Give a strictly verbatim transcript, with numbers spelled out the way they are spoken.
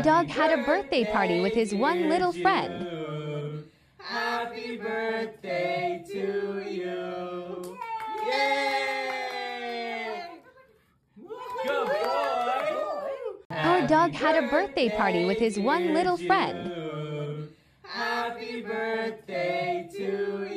Our dog had a birthday party with his one little friend. Happy birthday to you. Yay! Good boy. Our dog had a birthday party with his one little friend. Happy birthday to